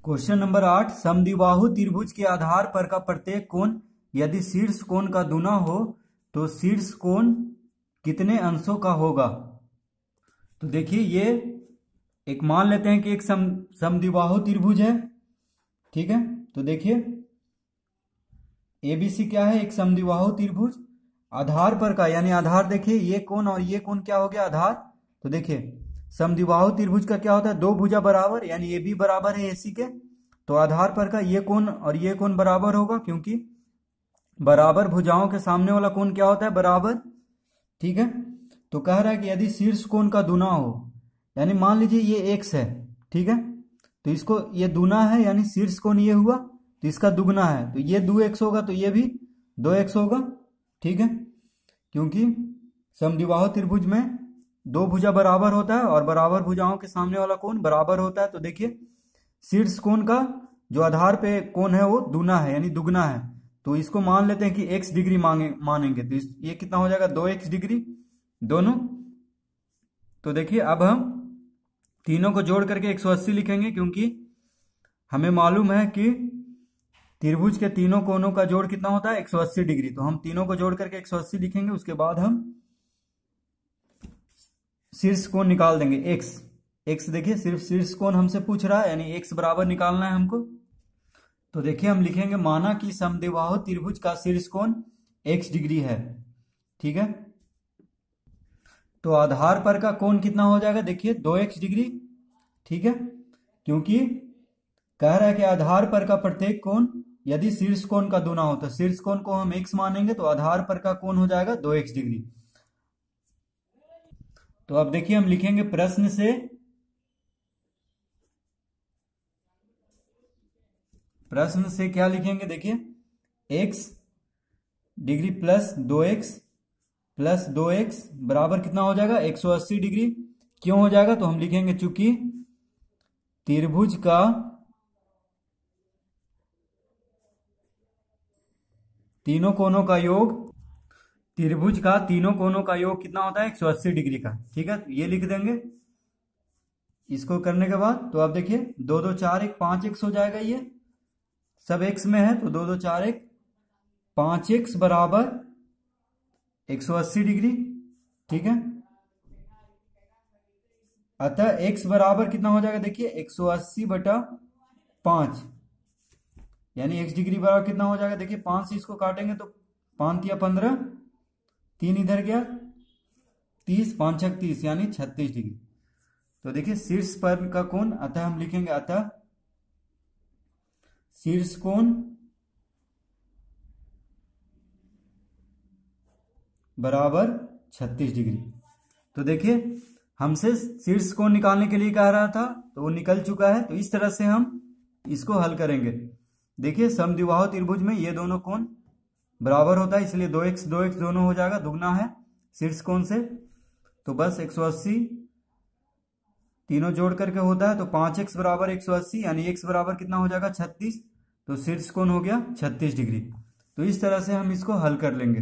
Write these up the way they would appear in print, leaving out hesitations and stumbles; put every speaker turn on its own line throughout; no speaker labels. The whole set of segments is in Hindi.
क्वेश्चन नंबर 8, समद्विबाहु त्रिभुज के आधार पर का प्रत्येक कोण यदि शीर्ष कोण का दूना हो तो शीर्ष कोण कितने अंशों का होगा। तो देखिए ये एक मान लेते हैं कि एक समद्विबाहु त्रिभुज है, ठीक है। तो देखिए एबीसी क्या है, एक समद्विबाहु त्रिभुज। आधार पर का यानी आधार देखिए ये कोण और ये कोण क्या हो गया आधार। तो देखिए समद्विबाहु त्रिभुज का क्या होता है, दो भुजा बराबर यानी ए बी बराबर है एसी के। तो आधार पर का ये कोण और ये कोण बराबर होगा क्योंकि बराबर भुजाओं के सामने वाला कोण क्या होता है, बराबर, ठीक है। तो कह रहा है कि यदि शीर्ष कोण का दूना हो, यानी मान लीजिए ये एक्स है, ठीक है। तो इसको ये दूना है यानी शीर्ष कोण ये हुआ तो इसका दुगना है, तो ये 2x होगा तो ये भी 2x होगा, ठीक है। क्योंकि समद्विबाहु त्रिभुज में दो भुजा बराबर होता है और बराबर भुजाओं के सामने वाला कोण बराबर होता है। तो देखिए शीर्ष कोण का जो आधार पे कोण है वो दूना है यानी दुगना है। तो इसको मान लेते हैं कि x डिग्री मानेंगे तो ये कितना हो जाएगा, 2x डिग्री दोनों। तो देखिए अब हम तीनों को जोड़ करके 180 लिखेंगे क्योंकि हमें मालूम है कि त्रिभुज के तीनों कोणों का जोड़ कितना होता है, 180 डिग्री। तो हम तीनों को जोड़ करके 180 लिखेंगे, उसके बाद हम शीर्ष कोण निकाल देंगे x देखिए सिर्फ शीर्ष कोण हमसे पूछ रहा है यानी x बराबर निकालना है हमको। तो देखिए हम लिखेंगे माना कि समद्विबाहु त्रिभुज का शीर्ष कोण x डिग्री है, ठीक है। तो आधार पर का कोण कितना हो जाएगा, देखिए 2x डिग्री, ठीक है। क्योंकि कह रहा है कि आधार पर का प्रत्येक कोण यदि शीर्ष कोण का दूना हो तो शीर्ष कोण को हम x मानेंगे तो आधार पर का कोण हो जाएगा 2x डिग्री। तो अब देखिए हम लिखेंगे प्रश्न से क्या लिखेंगे, देखिए x डिग्री प्लस 2x बराबर कितना हो जाएगा, 180 डिग्री। क्यों हो जाएगा, तो हम लिखेंगे चूंकि त्रिभुज का तीनों कोणों का योग कितना होता है, 180 डिग्री का, ठीक है। ये लिख देंगे इसको करने के बाद। तो अब देखिए 2 2 4 1 5x हो जाएगा, ये सब x में है तो 2 2 4 1 5x बराबर 180 डिग्री, ठीक है। अतः x बराबर कितना हो जाएगा, देखिए 180/5 यानी x डिग्री बराबर कितना हो जाएगा, देखिए 5 से इसको काटेंगे तो 5 या 15, 3 इधर गया 30, 5 6 30 यानी 36 डिग्री। तो देखिए शीर्ष पर का कोण, अतः हम लिखेंगे अतः शीर्ष कोण बराबर 36 डिग्री। तो देखिए हमसे शीर्ष कोण निकालने के लिए कह रहा था तो वो निकल चुका है। तो इस तरह से हम इसको हल करेंगे। देखिए समद्विबाहु त्रिभुज में ये दोनों कोण बराबर होता है इसलिए 2x दोनों हो जाएगा, दुगना है शीर्ष कोण से। तो बस 180 तीनों जोड़ करके होता है तो 5x बराबर 180 यानी x बराबर कितना हो जाएगा, 36। तो शीर्ष कोण हो गया 36 डिग्री। तो इस तरह से हम इसको हल कर लेंगे।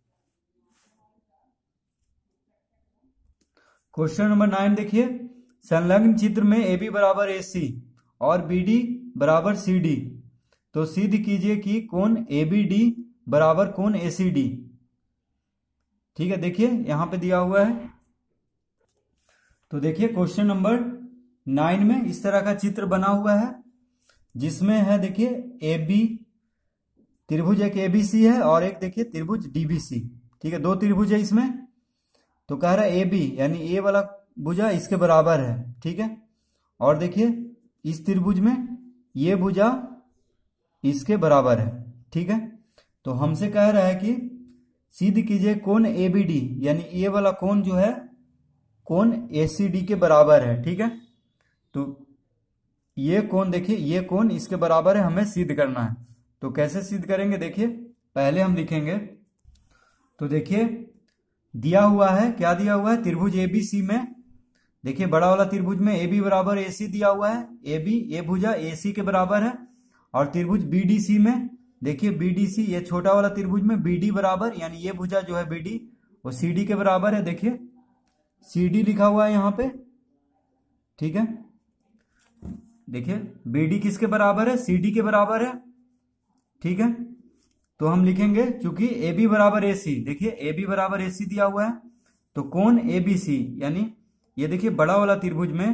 क्वेश्चन नंबर 9 देखिए, संलग्न चित्र में AB बराबर AC और BD बराबर CD। तो सिद्ध कीजिए कि कोण ABD बराबर कोण ACD, ठीक है। देखिए यहां पे दिया हुआ है। तो देखिए क्वेश्चन नंबर 9 में इस तरह का चित्र बना हुआ है जिसमें है देखिए AB त्रिभुज, एक ABC है और एक देखिए त्रिभुज DBC, ठीक है। दो त्रिभुज है इसमें। तो कह रहा है AB यानी A वाला भुजा इसके बराबर है, ठीक है। और देखिए इस त्रिभुज में ये भुजा इसके बराबर है, ठीक है। तो हमसे कह रहा है कि सिद्ध कीजिए कोण ABD यानी ये वाला कोण जो है कोण ACD के बराबर है, ठीक है। तो ये कोण देखिए ये कोण इसके बराबर है, हमें सिद्ध करना है। तो कैसे सिद्ध करेंगे, देखिए पहले हम लिखेंगे। तो देखिए दिया हुआ है, क्या दिया हुआ है, त्रिभुज ABC में देखिए बड़ा वाला त्रिभुज में AB बराबर AC दिया हुआ है। AB ये भुजा AC के बराबर है। और त्रिभुज BDC में देखिए BDC ये छोटा वाला त्रिभुज में BD बराबर यानी ये भुजा जो है BD वो CD के बराबर है। देखिए CD लिखा हुआ है यहाँ पे, ठीक है। देखिए BD किसके बराबर है, CD के बराबर है। ठीक है, तो हम लिखेंगे चूंकि AB बराबर AC, देखिए AB बराबर AC दिया हुआ है, तो कोण ABC यानी ये देखिए बड़ा वाला त्रिभुज में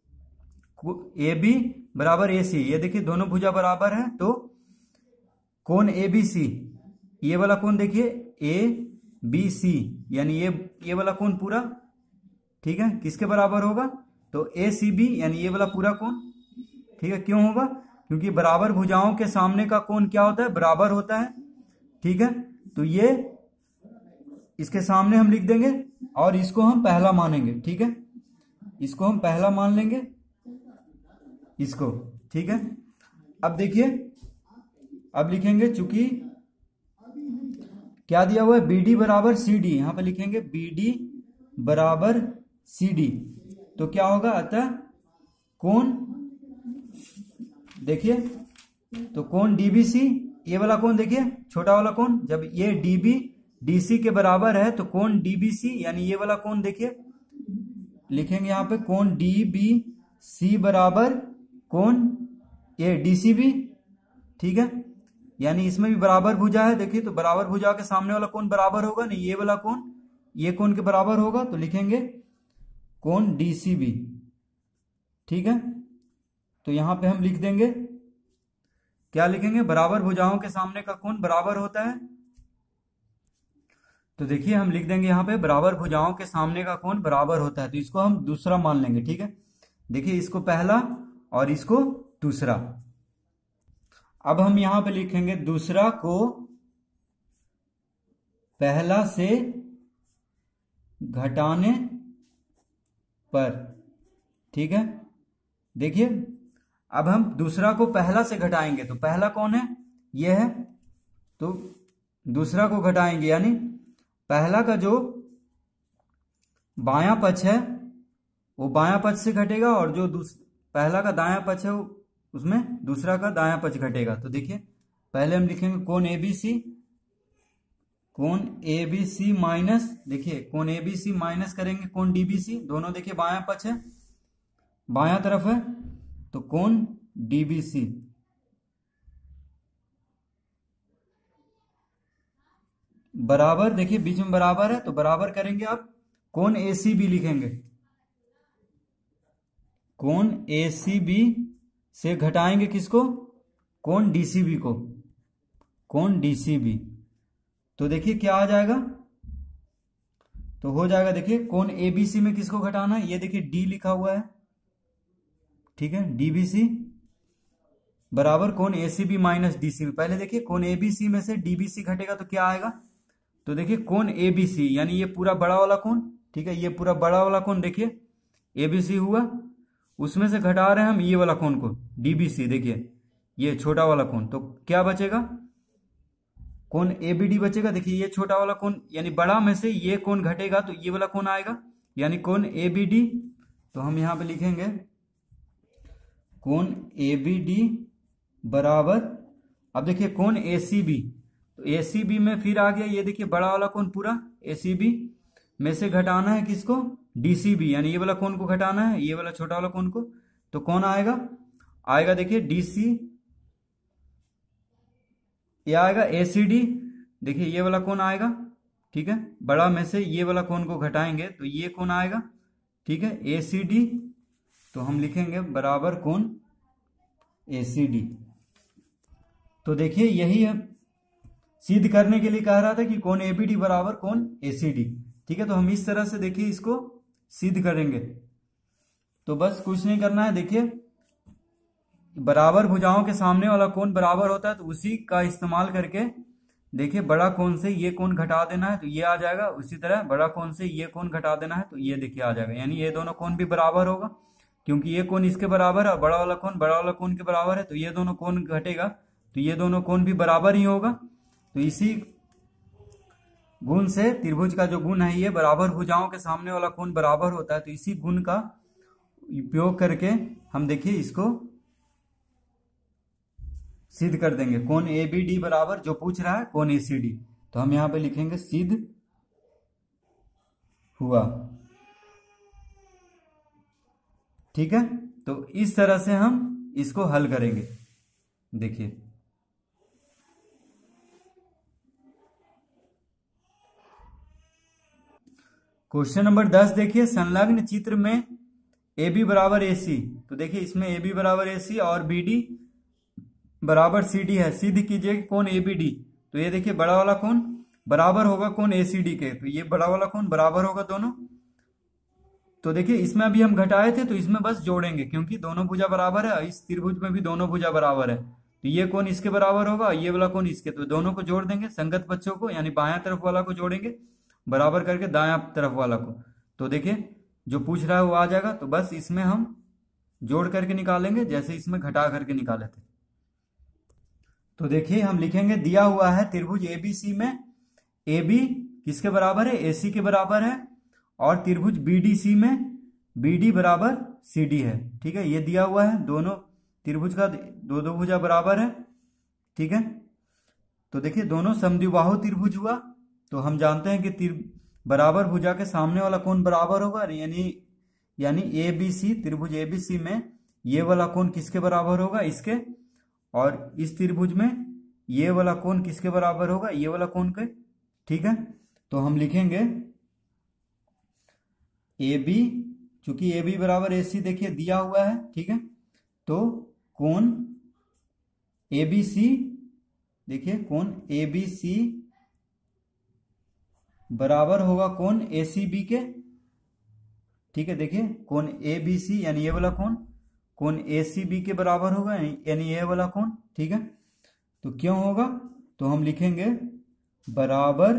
AB बराबर AC, ये देखिए दोनों भुजा बराबर है, तो कोण ABC, ये वाला कोण देखिए ABC यानी ये वाला कोण पूरा, ठीक है, किसके बराबर होगा, तो ACB यानी ये वाला पूरा कोण। ठीक है, क्यों होगा, क्योंकि बराबर भुजाओं के सामने का कोण क्या होता है, बराबर होता है। ठीक है, तो ये इसके सामने हम लिख देंगे और इसको हम पहला मानेंगे। ठीक है, इसको हम पहला मान लेंगे इसको। ठीक है, अब देखिए अब लिखेंगे चूंकि क्या दिया हुआ है, BD बराबर CD, यहां पे लिखेंगे BD बराबर CD, तो क्या होगा, अतः कोण देखिए, तो कोण DBC, ये वाला कोण देखिए छोटा वाला कोण, जब ये DB DC के बराबर है तो कोण DBC यानी ये वाला कोण देखिए लिखेंगे यहां पे कोण DBC बराबर कोण ये DCB। ठीक है, यानी इसमें भी बराबर भुजा है, देखिए तो बराबर भुजा के सामने वाला कोण बराबर होगा नहीं, ये वाला कोण ये कोण के बराबर होगा, तो लिखेंगे कोण DCB। ठीक है, तो यहां पे हम लिख देंगे, क्या लिखेंगे, बराबर भुजाओं के सामने का कोण बराबर होता है, तो देखिए हम लिख देंगे यहां पे बराबर भुजाओं के सामने का कोण बराबर होता है, तो इसको हम दूसरा मान लेंगे। ठीक है, देखिए इसको पहला और इसको दूसरा। अब हम यहां पे लिखेंगे दूसरा को पहला से घटाने पर। ठीक है, देखिए अब हम दूसरा को पहला से घटाएंगे, तो पहला कौन है, ये है, तो दूसरा को घटाएंगे यानी पहला का जो बायां पक्ष है वो बायां पक्ष से घटेगा, और जो पहला का दायां पक्ष है उसमें दूसरा का दायां पक्ष घटेगा। तो देखिए पहले हम लिखेंगे कोण ABC माइनस, देखिए कोण ABC माइनस करेंगे कोण DBC, दोनों देखिए बायां पक्ष है, बायां तरफ है, तो कोण DBC बराबर, देखिए बीच में बराबर है तो बराबर करेंगे, अब कोण ACB लिखेंगे, कोण ACB से घटाएंगे किसको, कोण DCB को, कोण DCB, तो देखिए क्या आ जाएगा, तो हो जाएगा, देखिए कोण ABC में किसको घटाना है, ये देखिए D लिखा हुआ है। ठीक है, DBC बराबर कोण ACB माइनस DCB, पहले देखिए कोण ABC में से DBC घटेगा तो क्या आएगा, तो देखिए कोण ABC यानी ये पूरा बड़ा वाला कोण, ठीक है, ये पूरा बड़ा वाला कोण देखिए ABC हुआ, उसमें से घटा रहे हैं हम ये वाला कोण को DBC, देखिए ये छोटा वाला कोण, तो क्या बचेगा, कोण ABD बचेगा। देखिए ये छोटा वाला कोण यानी बड़ा में से ये कोण घटेगा तो ये वाला कोण आएगा, यानी कोण ABD, तो हम यहां पे लिखेंगे कोण ABD बराबर, अब देखिए कोण ACB, तो ACB में फिर आ गया, ये देखिए बड़ा वाला कोण पूरा ACB में से घटाना है किसको, DCB यानी ये वाला कोण को घटाना है ये वाला छोटा वाला कोण को, तो कौन आएगा देखिए DC, ये आएगा ACD, देखिए ये वाला कोण आएगा। ठीक है, बड़ा में से ये वाला कोण को घटाएंगे तो ये कोण आएगा। ठीक है, ACD, तो हम लिखेंगे बराबर कोण ACD। तो देखिए यही है सिद्ध करने के लिए कह रहा था कि कोण ABD बराबर कोण ACD। ठीक है, तो हम इस तरह से देखिए इसको सिद्ध करेंगे, तो बस कुछ नहीं करना है, देखिए बराबर भुजाओं के सामने वाला कोण बराबर होता है तो उसी का इस्तेमाल करके देखिए बड़ा कोण से ये कोण घटा देना है तो ये आ जाएगा, उसी तरह बड़ा कोण से ये कोण घटा देना है तो ये देखिए आ जाएगा, यानी ये दोनों कोण भी बराबर होगा, क्योंकि ये कोण इसके बराबर है, बड़ा वाला कोण के बराबर है, तो ये दोनों कोण घटेगा तो ये दोनों कोण भी बराबर ही होगा। तो इसी गुण से त्रिभुज का जो गुण है ये बराबर भुजाओं के सामने वाला कोण बराबर होता है, तो इसी गुण का उपयोग करके हम देखिए इसको सिद्ध कर देंगे, कोण ABD बराबर जो पूछ रहा है कोण ACD, तो हम यहां पे लिखेंगे सिद्ध हुआ। ठीक है, तो इस तरह से हम इसको हल करेंगे। देखिए क्वेश्चन नंबर 10 देखिए, संलग्न चित्र में ए बी बराबर ए सी। तो देखिए इसमें ए बी बराबर ए सी और बी डी बराबर सी डी है। सिद्ध कीजिए कि कोण ए बी डी। तो ये देखिए बड़ा वाला कोण बराबर होगा कोण ए सी डी के। तो ये बड़ा वाला कोण बराबर होगा दोनों। तो देखिए इसमें अभी हम घटाए थे तो इसमें बस जोड़ेंगे, क्योंकि दोनों भुजा बराबर है। इस त्रिभुज में भी दोनों भुजा बराबर है, तो ये कोण इसके बराबर होगा, ये वाला कोण इसके। तो दोनों को जोड़ देंगे, संगत पक्षों को, यानी बायां तरफ वाला को जोड़ेंगे बराबर करके दायां तरफ वाला को। तो देखिए जो पूछ रहा है वो आ जाएगा। तो बस इसमें हम जोड़ करके निकालेंगे जैसे इसमें घटा करके निकाले थे। तो देखिए हम लिखेंगे, दिया हुआ है त्रिभुज एबीसी में ए बी किसके बराबर है, ए सी के बराबर है, और त्रिभुज बीडीसी में बी डी बराबर सी डी है। ठीक है, ये दिया हुआ है, दोनों त्रिभुज का दो दो भुजा बराबर है। ठीक है, तो देखिए दोनों समद्विबाहु त्रिभुज हुआ। तो हम जानते हैं कि बराबर भुजा के सामने वाला कोण बराबर होगा, यानी ए बी सी, त्रिभुज ए बी सी में ये वाला कोण किसके बराबर होगा, इसके। और इस त्रिभुज में ये वाला कोण किसके बराबर होगा, ये वाला कोण के। ठीक है, तो हम लिखेंगे ए बी, चूंकि ए बी बराबर ए सी देखिए दिया हुआ है। ठीक है, तो कोण ए बी सी, देखिए कोण ए बी सी बराबर होगा कोण ए सी बी के। ठीक है, देखिए कोण ए बी सी यानी ये वाला कोण ए सी बी के बराबर होगा, यानी ये वाला कोण। ठीक है, तो क्यों होगा, तो हम लिखेंगे बराबर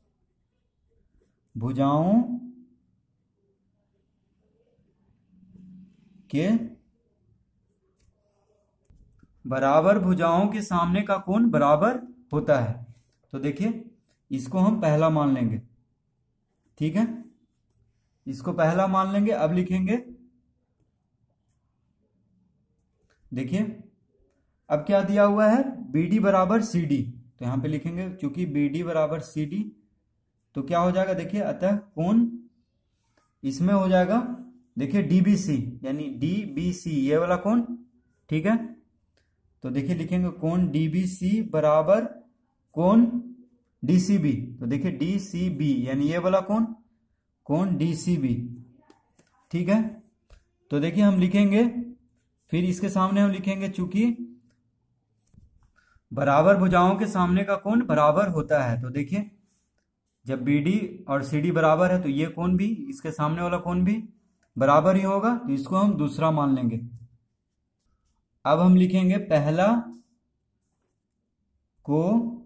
भुजाओं के सामने का कोण बराबर होता है। तो देखिए इसको हम पहला मान लेंगे। ठीक है, इसको पहला मान लेंगे। अब लिखेंगे, देखिए अब क्या दिया हुआ है, बी डी बराबर सी डी। तो यहां पे लिखेंगे चूंकि बी डी बराबर सी डी, तो क्या हो जाएगा, देखिए अतः कोण इसमें हो जाएगा, देखिए डीबीसी, यानी डीबीसी ये वाला कोण। ठीक है, तो देखिए लिखेंगे कोण डीबीसी बराबर कोण डीसीबी। तो देखिए डीसीबी यानी ये वाला कोण डीसीबी। ठीक है, तो देखिए हम लिखेंगे, फिर इसके सामने हम लिखेंगे चूंकि बराबर भुजाओं के सामने का कोण बराबर होता है। तो देखिए जब बीडी और सीडी बराबर है तो ये कोण भी, इसके सामने वाला कोण भी बराबर ही होगा। तो इसको हम दूसरा मान लेंगे। अब हम लिखेंगे पहला को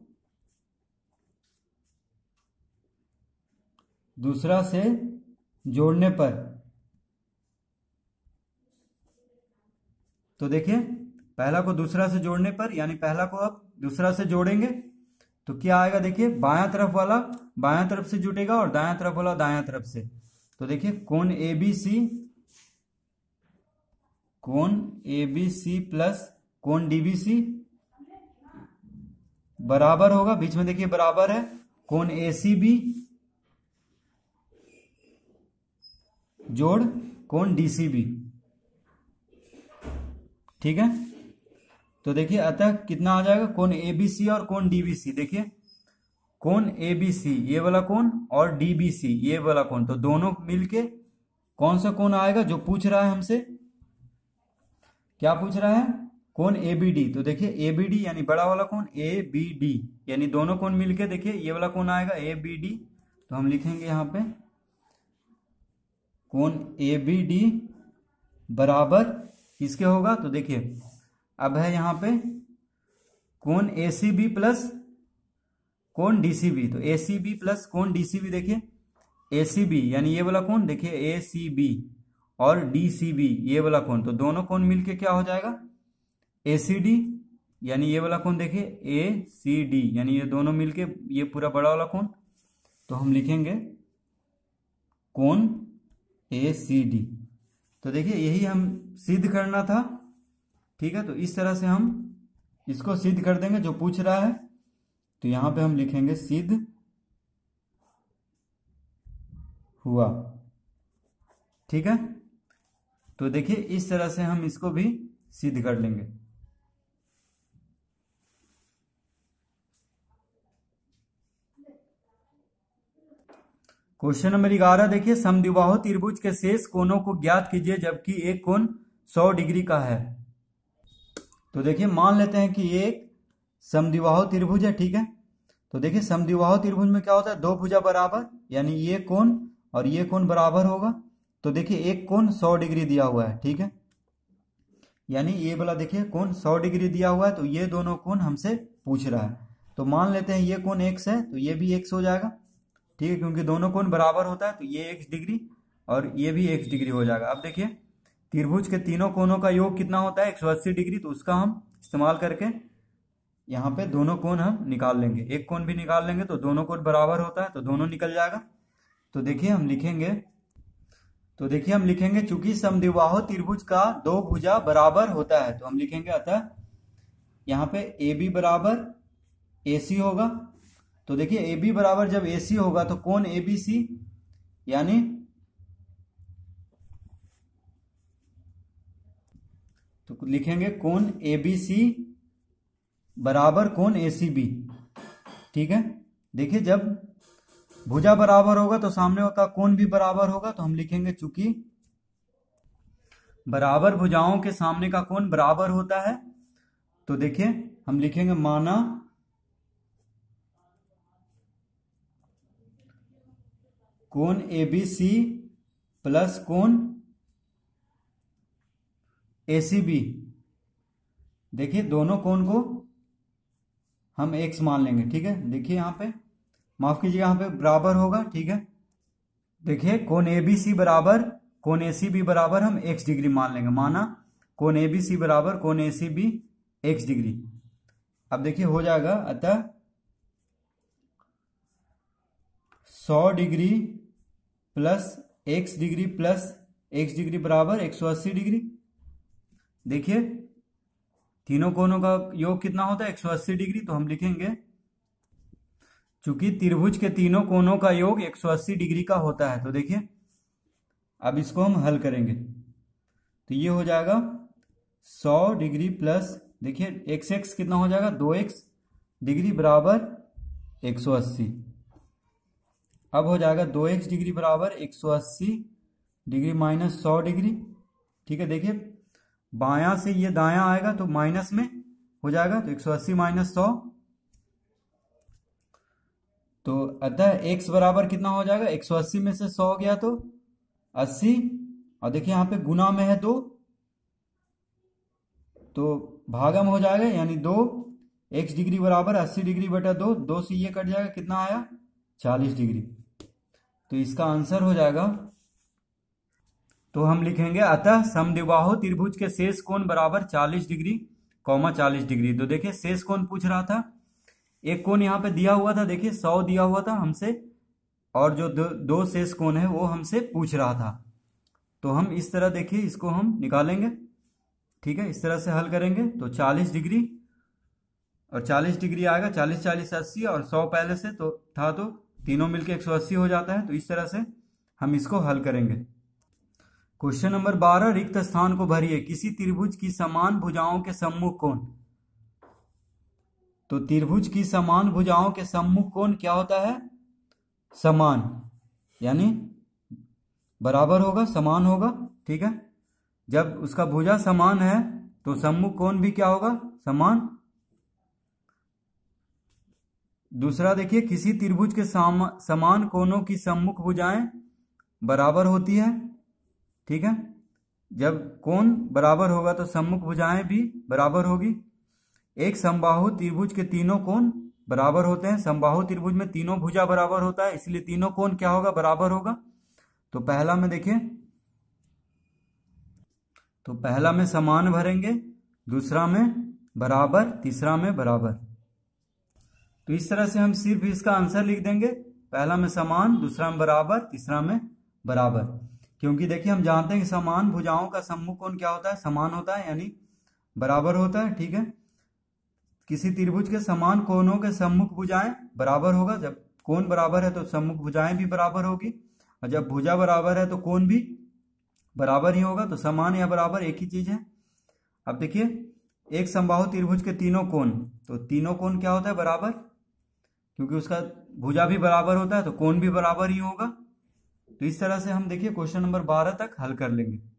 दूसरा से जोड़ने पर, तो देखिए पहला को दूसरा से जोड़ने पर, यानी पहला को अब दूसरा से जोड़ेंगे तो क्या आएगा, देखिए बायां तरफ वाला बायां तरफ से जुटेगा और दायां तरफ वाला दायां तरफ से। तो देखिए कोण ए बी सी प्लस कोण डीबीसी बराबर होगा, बीच में देखिए बराबर है कोण ए सी बी जोड़ कोण डीसीबी। ठीक है, तो देखिए अतः कितना आ जाएगा, कोण एबीसी और कोण डीबीसी। देखिए कोण एबीसी ये वाला कोण और डीबीसी ये वाला कोण, तो दोनों मिलके कौन सा कोण आएगा जो पूछ रहा है हमसे, क्या पूछ रहा है, कोण एबीडी। तो देखिए एबीडी यानी बड़ा वाला कोण एबीडी, यानी दोनों कोण मिलके देखिए ये वाला कोण आएगा एबीडी। तो हम लिखेंगे यहाँ पे कोण एबीडी बराबर किसके होगा, तो देखिए अब है यहाँ पे कोण एसीबी प्लस कोण डीसीबी। तो एसीबी प्लस कोण डीसीबी, देखिए एसीबी यानी ये वाला कोण, देखिए एसीबी और डीसीबी ये वाला कोण, तो दोनों कोण मिलके क्या हो जाएगा एसीडी, यानी ये वाला कोण देखिए एसीडी, यानी ये दोनों मिलके ये पूरा बड़ा वाला कोण। तो हम लिखेंगे कोण एसीडी। तो देखिए यही हम सिद्ध करना था। ठीक है, तो इस तरह से हम इसको सिद्ध कर देंगे जो पूछ रहा है। तो यहां पे हम लिखेंगे सिद्ध हुआ। ठीक है, तो देखिए इस तरह से हम इसको भी सिद्ध कर लेंगे। क्वेश्चन नंबर 11 देखिए, समद्विबाहु त्रिभुज के शेष कोणों को ज्ञात कीजिए जबकि एक कोण 100 डिग्री का है। तो देखिए मान लेते हैं कि एक समद्विबाहु त्रिभुज है, ठीक है। तो देखिए समद्विबाहु त्रिभुज में क्या होता है, दो भुजा बराबर, यानी ये कोण और ये कोण बराबर होगा। तो देखिए एक कोण 100 डिग्री दिया हुआ है, ठीक है, यानी ये वाला देखिए कोण 100 डिग्री दिया हुआ है। तो ये दोनों कोण हमसे पूछ रहा है। तो मान लेते हैं ये कोण x है तो ये भी x हो जाएगा, ठीक है, क्योंकि दोनों कोण बराबर होता है तो ये x डिग्री और ये भी x डिग्री हो जाएगा। अब देखिए त्रिभुज के तीनों कोणों का योग कितना होता है, 180 डिग्री। तो उसका हम इस्तेमाल करके यहाँ पे दोनों कोण हम निकाल लेंगे। एक कोण भी निकाल लेंगे तो दोनों कोण बराबर होता है तो दोनों निकल जाएगा। तो देखिए हम लिखेंगे चूंकि समद्विबाहु त्रिभुज का दो भुजा बराबर होता है तो हम लिखेंगे अतः यहाँ पे AB बराबर AC होगा। तो देखिए AB बराबर जब AC होगा तो कोण ABC यानी तो लिखेंगे कोण ABC बराबर कोण ACB, ठीक है। देखिए जब भुजा बराबर होगा तो सामने का कोण भी बराबर होगा। तो हम लिखेंगे चूंकि बराबर भुजाओं के सामने का कोण बराबर होता है तो देखिए हम लिखेंगे माना कोण ABC प्लस कोण ACB। देखिए दोनों कोण को हम x मान लेंगे, ठीक है। देखिए यहाँ पे माफ कीजिए, यहाँ पे बराबर होगा, ठीक है। देखिए कोण ABC बराबर कोण ACB बराबर हम x डिग्री मान लेंगे, माना कोण ABC बराबर कोण ACB x डिग्री। अब देखिए हो जाएगा अतः 100 degree plus x degree plus x degree बराबर 180 डिग्री। देखिए तीनों कोणों का योग कितना होता है, 180 डिग्री। तो हम लिखेंगे चूंकि त्रिभुज के तीनों कोणों का योग 180 डिग्री का होता है। तो देखिए अब इसको हम हल करेंगे तो ये हो जाएगा 100 डिग्री प्लस देखिए x कितना हो जाएगा, 2x डिग्री बराबर 180। अब हो जाएगा 2x डिग्री बराबर 180 डिग्री माइनस 100 डिग्री, ठीक है। देखिए बायां से ये दायां आएगा तो माइनस में हो जाएगा तो 180 माइनस 100। तो अतः x बराबर कितना हो जाएगा, 180 में से 100 गया तो 80 और देखिए यहाँ पे गुना में है 2 तो भागम हो जाएगा, यानी 2 x डिग्री बराबर 80 डिग्री बटा 2, 2 से ये कट जाएगा, कितना आया 40 डिग्री। तो इसका आंसर हो जाएगा, तो हम लिखेंगे अतः समद्विबाहु त्रिभुज के शेष कोण बराबर 40 डिग्री, 40 डिग्री। तो देखिए शेष कोण पूछ रहा था, एक कोण यहाँ पे दिया हुआ था, देखिए 100 दिया हुआ था हमसे, और जो दो शेष कोण है वो हमसे पूछ रहा था। तो हम इस तरह देखिए इसको हम निकालेंगे, ठीक है, इस तरह से हल करेंगे। तो 40 डिग्री और 40 डिग्री आएगा, 40 40 80 और 100 पहले से तो था तो तीनों मिलके 180 हो जाता है। तो इस तरह से हम इसको हल करेंगे। क्वेश्चन नंबर 12, रिक्त स्थान को भरिए। किसी त्रिभुज की समान भुजाओं के सम्मुख कोण। तो त्रिभुज की समान भुजाओं के सम्मुख कोण क्या होता है, समान, यानी बराबर होगा, समान होगा, ठीक है। जब उसका भुजा समान है तो सम्मुख कोण भी क्या होगा, समान। दूसरा देखिए किसी त्रिभुज के समान कोणों की सम्मुख भुजाएं बराबर होती है, ठीक है। जब कोण बराबर होगा तो सम्मुख भुजाएं भी बराबर होगी। एक समबाहु त्रिभुज के तीनों कोण बराबर होते हैं। समबाहु त्रिभुज में तीनों भुजा बराबर होता है, इसलिए तीनों कोण क्या होगा, बराबर होगा। तो पहला में देखिए, तो पहला में समान भरेंगे, दूसरा में बराबर, तीसरा में बराबर। तो इस तरह से हम सिर्फ इसका आंसर लिख देंगे, पहला में समान, दूसरा में बराबर, तीसरा में बराबर। क्योंकि देखिए हम जानते हैं कि समान भुजाओं का सम्मुख कोण क्या होता है, समान होता है, यानी बराबर होता है, ठीक है। किसी त्रिभुज के समान कोणों के सम्मुख भुजाएं बराबर होगा। जब कोण बराबर है तो सम्मुख भुजाएं भी बराबर होगी, और जब भुजा बराबर है तो कोण भी बराबर ही होगा। तो समान या बराबर एक ही चीज है। अब देखिए, एक समबाहु त्रिभुज के तीनों कोण, तो तीनों कोण क्या होता है? बराबर, क्योंकि उसका भुजा भी बराबर होता है तो कोण भी बराबर ही होगा। तो इस तरह से हम देखिए क्वेश्चन नंबर 12 तक हल कर लेंगे।